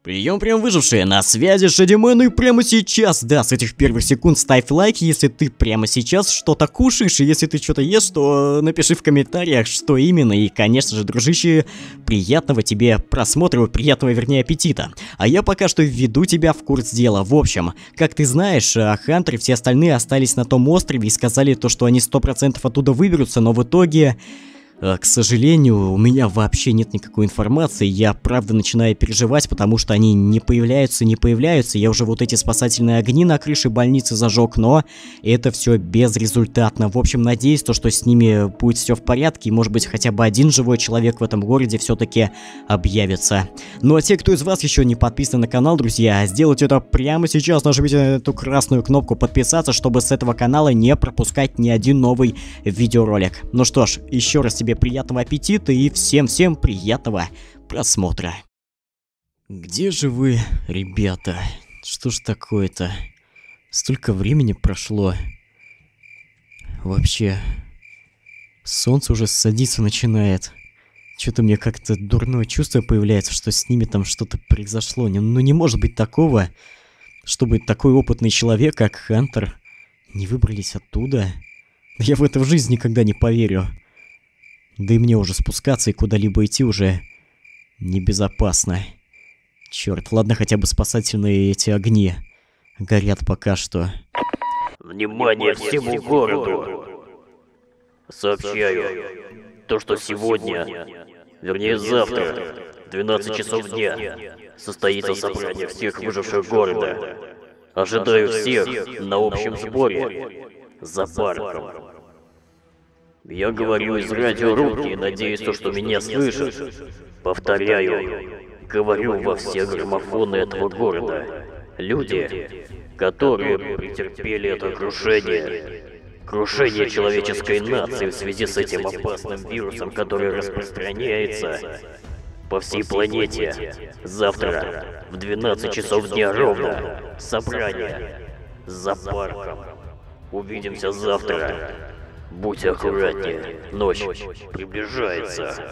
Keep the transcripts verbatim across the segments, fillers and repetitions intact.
Прием, прием, выжившие, на связи Шадимен, и прямо сейчас, да, с этих первых секунд ставь лайк, если ты прямо сейчас что-то кушаешь, и если ты что-то ешь, то напиши в комментариях, что именно, и, конечно же, дружище, приятного тебе просмотра, приятного, вернее, аппетита. А я пока что введу тебя в курс дела. В общем, как ты знаешь, Хантер и все остальные остались на том острове и сказали то, что они сто процентов оттуда выберутся, но в итоге... К сожалению, у меня вообще нет никакой информации, я правда начинаю переживать, потому что они не появляются, не появляются, я уже вот эти спасательные огни на крыше больницы зажег, но это все безрезультатно. В общем, надеюсь, то, что с ними будет все в порядке, и может быть хотя бы один живой человек в этом городе все-таки объявится. Ну а те, кто из вас еще не подписан на канал, друзья, сделайте это прямо сейчас, нажмите на эту красную кнопку подписаться, чтобы с этого канала не пропускать ни один новый видеоролик. Ну что ж, еще раз тебе приятного аппетита и всем-всем приятного просмотра. Где же вы, ребята? Что ж такое-то? Столько времени прошло. Вообще, солнце уже садиться начинает. Что-то мне как-то дурное чувство появляется, что с ними там что-то произошло. Ну не может быть такого, чтобы такой опытный человек, как Хантер, не выбрались оттуда. Я в это в жизни никогда не поверю. Да и мне уже спускаться и куда-либо идти уже небезопасно. Черт, ладно, хотя бы спасательные эти огни горят пока что. Внимание всему городу! Сообщаю, то, что сегодня, вернее завтра, в двенадцать часов дня, состоится собрание всех выживших города. Ожидаю всех на общем сборе за парком. Я говорю из радиорубки и надеюсь, то, что меня слышат. Повторяю, говорю во все граммофоны этого города. Люди, которые претерпели это крушение, крушение человеческой нации в связи с этим опасным вирусом, который распространяется по всей планете. Завтра в двенадцать часов дня ровно собрание за парком. Увидимся завтра. Будь аккуратнее, ночь приближается.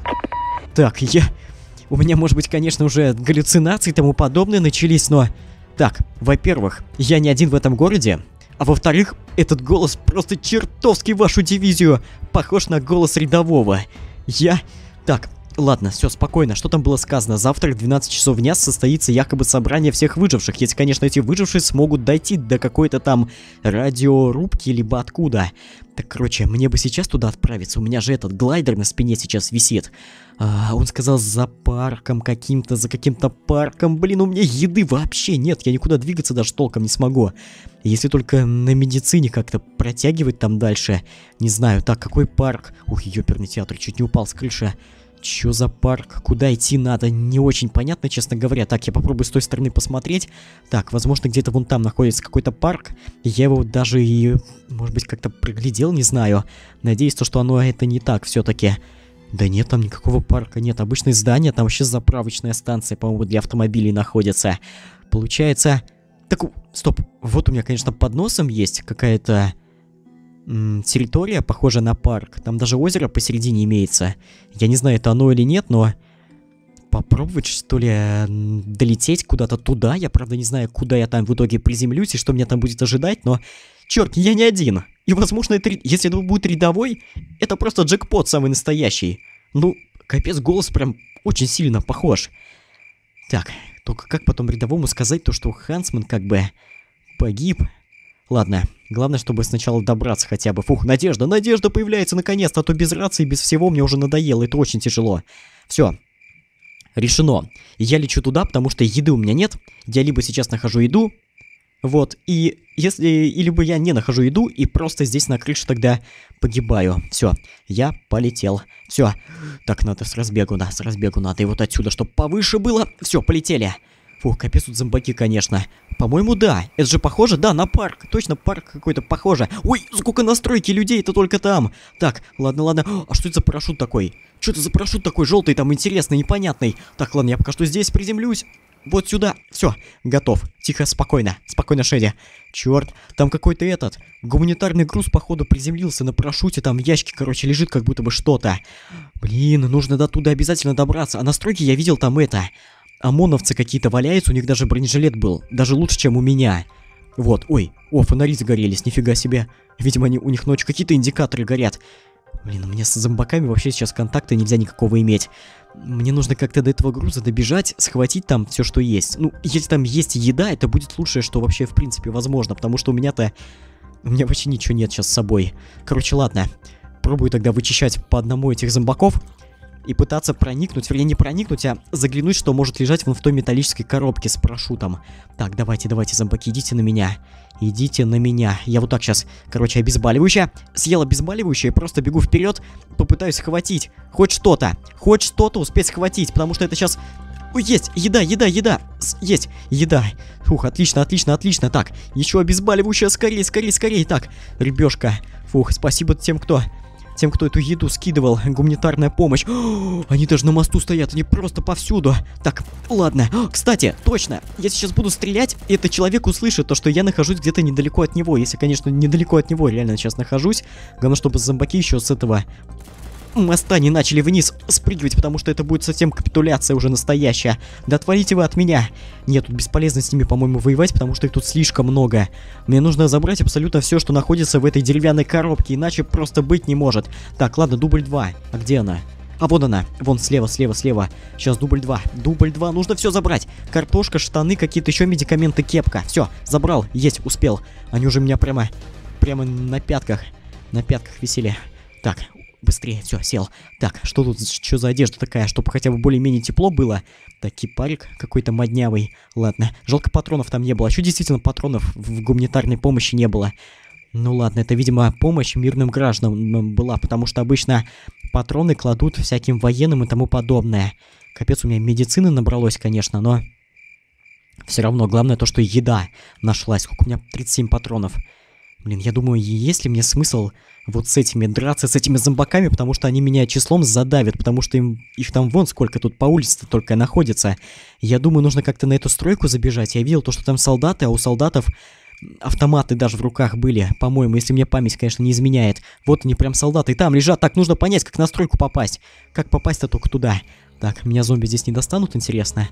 Так, я... У меня, может быть, конечно, уже галлюцинации и тому подобное начались, но... Так, во-первых, я не один в этом городе, а во-вторых, этот голос просто чертовски вашу дивизию похож на голос рядового. Я... Так, ладно, все, спокойно, что там было сказано? Завтра в двенадцать часов дня состоится якобы собрание всех выживших, если, конечно, эти выжившие смогут дойти до какой-то там радиорубки, либо откуда. Так, короче, мне бы сейчас туда отправиться, у меня же этот глайдер на спине сейчас висит. А, он сказал, за парком каким-то, за каким-то парком. Блин, у меня еды вообще нет, я никуда двигаться даже толком не смогу. Если только на медицине как-то протягивать там дальше. Не знаю, так, какой парк? Ух, ёперный театр, чуть не упал с крыши. Чё за парк? Куда идти надо? Не очень понятно, честно говоря. Так, я попробую с той стороны посмотреть. Так, возможно, где-то вон там находится какой-то парк. Я его даже и, может быть, как-то проглядел, не знаю. Надеюсь, то, что оно это не так все-таки. Да нет, там никакого парка нет. Обычное здание, там вообще заправочная станция, по-моему, для автомобилей находится. Получается... Так, стоп. Вот у меня, конечно, под носом есть какая-то... территория, похожая на парк. Там даже озеро посередине имеется. Я не знаю, это оно или нет, но... Попробовать, что ли, долететь куда-то туда. Я, правда, не знаю, куда я там в итоге приземлюсь и что меня там будет ожидать, но... Черт, я не один. И, возможно, это... если это будет рядовой, это просто джекпот самый настоящий. Ну, капец, голос прям очень сильно похож. Так, только как потом рядовому сказать то, что Хансман как бы погиб... Ладно, главное, чтобы сначала добраться хотя бы. Фух, надежда, надежда появляется наконец-то, а то без рации, без всего мне уже надоело, это очень тяжело. Все, решено. Я лечу туда, потому что еды у меня нет. Я либо сейчас нахожу еду, вот, и если... И либо я не нахожу еду и просто здесь на крыше тогда погибаю. Все, я полетел. Все, так, надо с разбегу, да, с разбегу надо. И вот отсюда, чтобы повыше было. Все, полетели. Фух, капец, тут зомбаки, конечно. По-моему, да. Это же похоже, да, на парк. Точно, парк какой-то похоже. Ой, сколько настройки людей-то только там. Так, ладно, ладно. А что это за парашют такой? Что это за парашют такой желтый, там интересный, непонятный? Так, ладно, я пока что здесь приземлюсь. Вот сюда. Все, готов. Тихо, спокойно. Спокойно, Шеди. Черт, там какой-то этот... Гуманитарный груз, походу, приземлился на парашюте. Там в ящике, короче, лежит как будто бы что-то. Блин, нужно до туда обязательно добраться. А настройки я видел там это... ОМОНовцы какие-то валяются, у них даже бронежилет был. Даже лучше, чем у меня. Вот, ой, о, фонари загорелись, нифига себе. Видимо, они, у них ночью какие-то индикаторы горят. Блин, мне с зомбаками вообще сейчас контакта нельзя никакого иметь. Мне нужно как-то до этого груза добежать, схватить там все, что есть. Ну, если там есть еда, это будет лучшее, что вообще в принципе возможно, потому что у меня-то... У меня вообще ничего нет сейчас с собой. Короче, ладно. Пробую тогда вычищать по одному этих зомбаков и пытаться проникнуть, вернее не проникнуть, а заглянуть, что может лежать вон в той металлической коробке с парашютом. Так, давайте, давайте, зомбаки, идите на меня. Идите на меня. Я вот так сейчас, короче, обезболивающее. Съел обезболивающее, просто бегу вперед, попытаюсь схватить хоть что-то. Хоть что-то успеть схватить, потому что это сейчас... Ой, есть, еда, еда, еда. С есть, еда. Фух, отлично, отлично, отлично. Так, еще обезболивающее, скорее, скорее, скорее. Так, рыбешка. Фух, спасибо тем, кто... Тем, кто эту еду скидывал, гуманитарная помощь. О, они даже на мосту стоят, они просто повсюду. Так, ладно. О, кстати, точно, я сейчас буду стрелять, и этот человек услышит то, что я нахожусь где-то недалеко от него. Если, конечно, недалеко от него реально сейчас нахожусь. Главное, чтобы зомбаки еще с этого моста не начали вниз спрыгивать, потому что это будет совсем капитуляция уже настоящая. Да отвалите вы от меня. Нет, тут бесполезно с ними, по-моему, воевать, потому что их тут слишком много. Мне нужно забрать абсолютно все, что находится в этой деревянной коробке, иначе просто быть не может. Так, ладно, дубль два. А где она? А вон она. Вон слева, слева, слева. Сейчас дубль два. Дубль два. Нужно все забрать. Картошка, штаны, какие-то еще медикаменты, кепка. Все, забрал. Есть, успел. Они уже меня прямо, прямо на пятках. На пятках висели. Так, быстрее, все, сел. Так, что тут, что за одежда такая, чтобы хотя бы более-менее тепло было? Так, кипарик какой-то моднявый. Ладно, жалко патронов там не было. А что действительно патронов в гуманитарной помощи не было? Ну ладно, это, видимо, помощь мирным гражданам была, потому что обычно патроны кладут всяким военным и тому подобное. Капец, у меня медицины набралось, конечно, но... Все равно, главное то, что еда нашлась. Сколько у меня? тридцать семь патронов. Блин, я думаю, есть ли мне смысл вот с этими драться, с этими зомбаками, потому что они меня числом задавят, потому что им, их там вон сколько тут по улице только находится. Я думаю, нужно как-то на эту стройку забежать. Я видел то, что там солдаты, а у солдатов автоматы даже в руках были, по-моему, если мне память, конечно, не изменяет. Вот они прям солдаты, и там лежат. Так, нужно понять, как на стройку попасть. Как попасть-то только туда. Так, меня зомби здесь не достанут, интересно?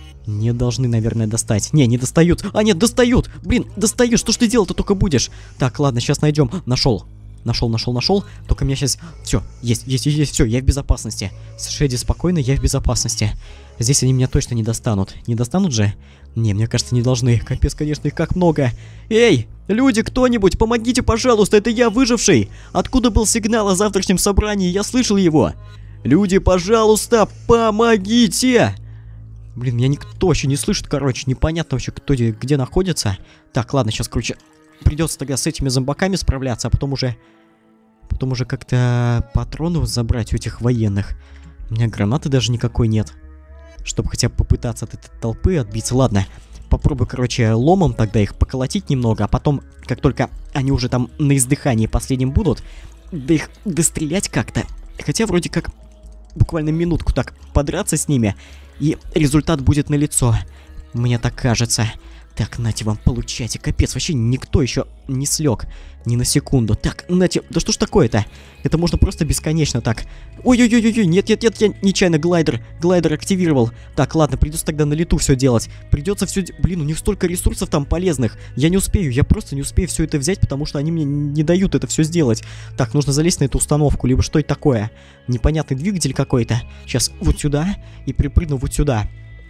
Не должны, наверное, достать. Не, не достают. А, нет, достают. Блин, достают. Что ж ты делал-то только будешь? Так, ладно, сейчас найдем. Нашел. Нашел, нашел, нашел. Только меня сейчас... Все, есть, есть, есть, есть. Все, я в безопасности. Шеди, спокойно, я в безопасности. Здесь они меня точно не достанут. Не достанут же? Не, мне кажется, не должны. Капец, конечно, их как много. Эй, люди, кто-нибудь, помогите, пожалуйста. Это я, выживший. Откуда был сигнал о завтрашнем собрании? Я слышал его. Люди, пожалуйста, помогите. Блин, меня никто вообще не слышит, короче, непонятно вообще, кто где, где находится. Так, ладно, сейчас, короче, придется тогда с этими зомбаками справляться, а потом уже... Потом уже как-то патроны забрать у этих военных. У меня гранаты даже никакой нет, чтобы хотя бы попытаться от этой толпы отбиться. Ладно, попробую, короче, ломом тогда их поколотить немного, а потом, как только они уже там на издыхании последним будут, да их дострелять как-то. Хотя вроде как буквально минутку так подраться с ними, и результат будет налицо. Мне так кажется. Так, нате вам, получайте. Капец, вообще никто еще не слег ни на секунду. Так, нате, да что ж такое-то? Это можно просто бесконечно так. Ой-ой-ой-ой, нет-нет-нет, я нечаянно глайдер, глайдер активировал. Так, ладно, придется тогда на лету все делать. Придется все... Блин, у них столько ресурсов там полезных. Я не успею, я просто не успею все это взять, потому что они мне не дают это все сделать. Так, нужно залезть на эту установку, либо что это такое? Непонятный двигатель какой-то. Сейчас вот сюда и припрыгну вот сюда.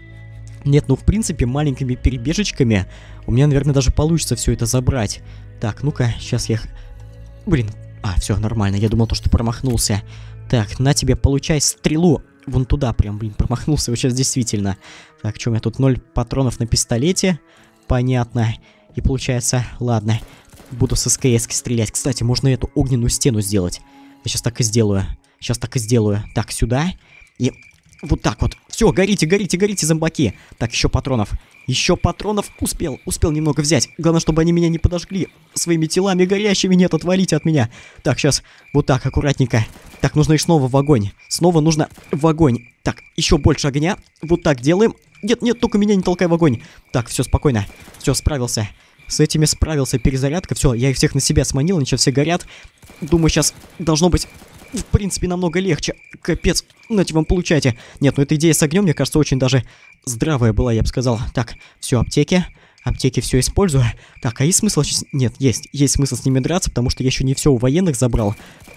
Нет, ну в принципе маленькими перебежечками у меня, наверное, даже получится все это забрать. Так, ну-ка, сейчас я... Блин, а, все, нормально, я думал, то, что промахнулся. Так, на тебе, получай стрелу. Вон туда прям, блин, промахнулся вот сейчас действительно. Так, что у меня тут ноль патронов на пистолете. Понятно. И получается, ладно, буду с СКС-ки стрелять. Кстати, можно эту огненную стену сделать. Я сейчас так и сделаю. Сейчас так и сделаю. Так, сюда. И... Вот так вот. Все, горите, горите, горите, зомбаки. Так, еще патронов. Еще патронов. Успел, успел немного взять. Главное, чтобы они меня не подожгли своими телами горящими. Нет, отвалите от меня. Так, сейчас вот так, аккуратненько. Так, нужно их снова в огонь. Снова нужно в огонь. Так, еще больше огня. Вот так делаем. Нет, нет, только меня не толкай в огонь. Так, все, спокойно. Все, справился. С этими справился. Перезарядка. Все, я их всех на себя сманил. Они сейчас все горят. Думаю, сейчас должно быть... в принципе, намного легче. Капец, нате вам, получайте. Нет, ну эта идея с огнем, мне кажется, очень даже здравая была, я бы сказал. Так, все, аптеки. Аптеки все использую. Так, а есть смысл? Нет, есть. Есть смысл с ними драться, потому что я еще не все у военных забрал.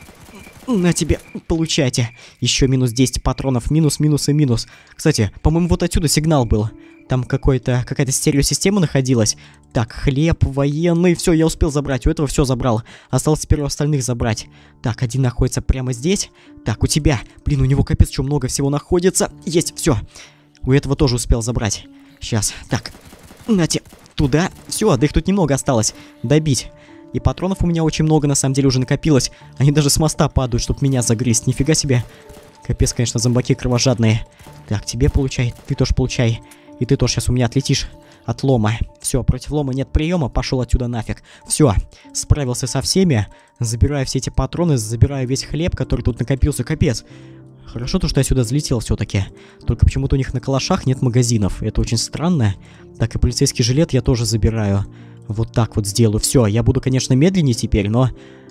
На тебе, получайте. Еще минус десять патронов. Минус, минус и минус. Кстати, по-моему, вот отсюда сигнал был. Там какой-то, какая-то стереосистема находилась. Так, хлеб, военный. Все, я успел забрать. У этого все забрал. Осталось теперь у остальных забрать. Так, один находится прямо здесь. Так, у тебя. Блин, у него капец, что много всего находится. Есть, все. У этого тоже успел забрать. Сейчас. Так. Нате. Туда. Все, да их тут немного осталось. Добить. И патронов у меня очень много, на самом деле, уже накопилось. Они даже с моста падают, чтобы меня загрызть. Нифига себе. Капец, конечно, зомбаки кровожадные. Так, тебе получай. Ты тоже получай. И ты тоже сейчас у меня отлетишь от лома. Все, против лома нет приема. Пошел отсюда нафиг. Все, справился со всеми. Забираю все эти патроны. Забираю весь хлеб, который тут накопился. Капец. Хорошо то, что я сюда взлетел все-таки. Только почему-то у них на калашах нет магазинов. Это очень странно. Так, и полицейский жилет я тоже забираю. Вот так вот сделаю. Все, я буду, конечно, медленнее теперь, но...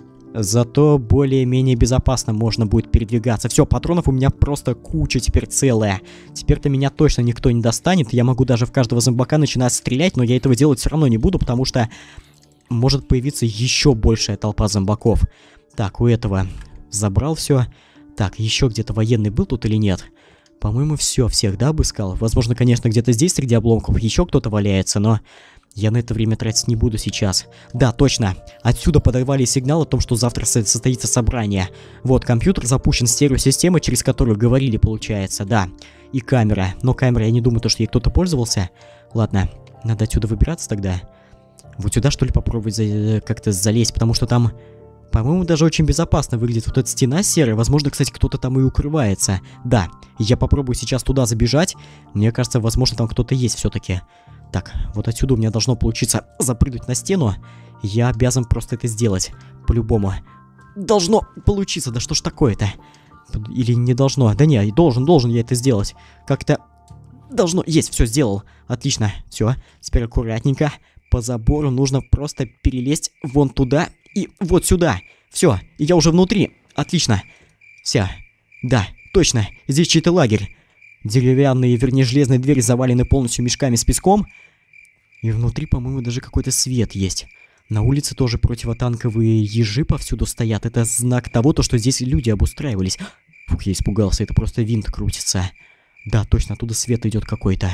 Зато более-менее безопасно можно будет передвигаться. Все, патронов у меня просто куча теперь целая. Теперь-то меня точно никто не достанет. Я могу даже в каждого зомбака начинать стрелять, но я этого делать все равно не буду, потому что может появиться еще большая толпа зомбаков. Так, у этого забрал все. Так, еще где-то военный был тут или нет? По-моему, все, всех, да, обыскал? Возможно, конечно, где-то здесь среди обломков еще кто-то валяется, но... Я на это время тратить не буду сейчас. Да, точно. Отсюда подавали сигнал о том, что завтра состоится собрание. Вот, компьютер запущен, стереосистема, через которую говорили, получается, да. И камера. Но камера, я не думаю, то, что ей кто-то пользовался. Ладно, надо отсюда выбираться тогда. Вот сюда, что ли, попробовать за... как-то залезть, потому что там... По-моему, даже очень безопасно выглядит вот эта стена серая. Возможно, кстати, кто-то там и укрывается. Да, я попробую сейчас туда забежать. Мне кажется, возможно, там кто-то есть все-таки. Так, вот отсюда у меня должно получиться запрыгнуть на стену. Я обязан просто это сделать. По-любому. Должно получиться. Да что ж такое-то? Или не должно? Да не, должен, должен я это сделать. Как-то должно... Есть, все, сделал. Отлично. Все, теперь аккуратненько. По забору нужно просто перелезть вон туда и вот сюда. Все, и я уже внутри. Отлично. Все. Да, точно. Здесь чей-то лагерь. Деревянные, вернее, железные двери завалены полностью мешками с песком. И внутри, по-моему, даже какой-то свет есть. На улице тоже противотанковые ежи повсюду стоят. Это знак того, то, что здесь люди обустраивались. Фух, я испугался, это просто винт крутится. Да, точно, оттуда свет идет какой-то.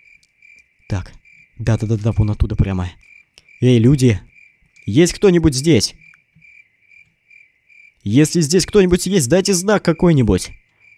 Так, да-да-да-да, вон оттуда прямо. Эй, люди, есть кто-нибудь здесь? Если здесь кто-нибудь есть, дайте знак какой-нибудь.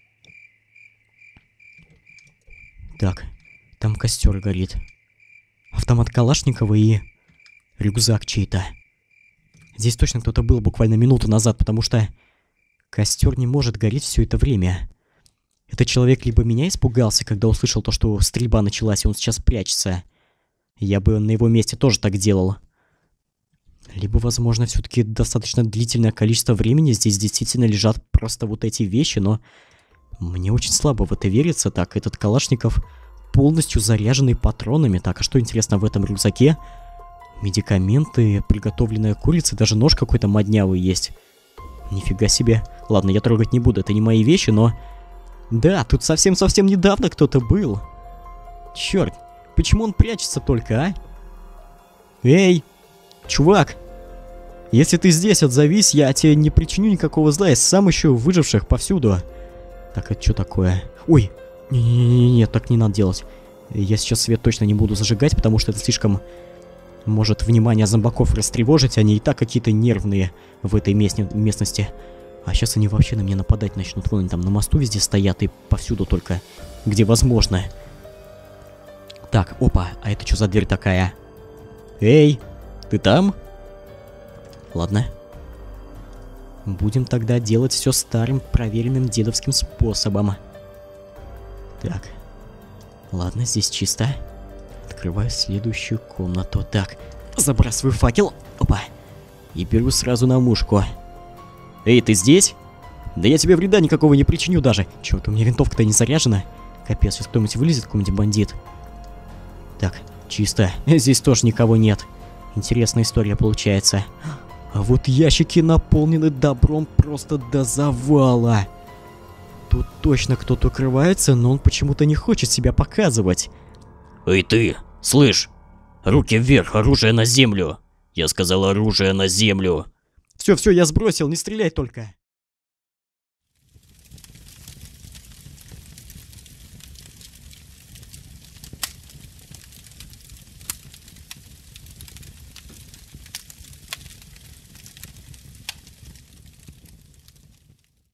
Так, там костер горит. Автомат Калашникова и рюкзак чей-то. Здесь точно кто-то был буквально минуту назад, потому что костер не может гореть все это время. Этот человек либо меня испугался, когда услышал то, что стрельба началась, и он сейчас прячется. Я бы на его месте тоже так делал. Либо, возможно, все-таки достаточно длительное количество времени здесь действительно лежат просто вот эти вещи, но мне очень слабо в это верится. Так, этот Калашников полностью заряженный патронами. Так, а что интересно в этом рюкзаке? Медикаменты, приготовленная курица, даже нож какой-то моднявый есть. Нифига себе. Ладно, я трогать не буду, это не мои вещи, но... Да, тут совсем-совсем недавно кто-то был. Черт, почему он прячется только, а? Эй, чувак, если ты здесь, отзовись, я тебе не причиню никакого зла, я сам ищу выживших повсюду. Так, это что такое? Ой, не-не-не, так не надо делать. Я сейчас свет точно не буду зажигать, потому что это слишком может внимание зомбаков растревожить. Они и так какие-то нервные в этой мест- местности. А сейчас они вообще на меня нападать начнут. Вон они там на мосту везде стоят и повсюду только, где возможно. Так, опа, а это что за дверь такая? Эй, ты там? Ладно. Будем тогда делать все старым, проверенным дедовским способом. Так. Ладно, здесь чисто. Открываю следующую комнату. Так, забрасываю факел. Опа. И беру сразу на мушку. Эй, ты здесь? Да я тебе вреда никакого не причиню даже. Чё-то у меня винтовка-то не заряжена. Капец, сейчас кто-нибудь вылезет, какой-нибудь бандит. Так, чисто. Здесь тоже никого нет. Интересная история получается. А вот ящики наполнены добром просто до завала. Тут точно кто-то укрывается, но он почему-то не хочет себя показывать. Эй ты, слышь, руки вверх, оружие на землю. Я сказал оружие на землю. Все, все, я сбросил, не стреляй только.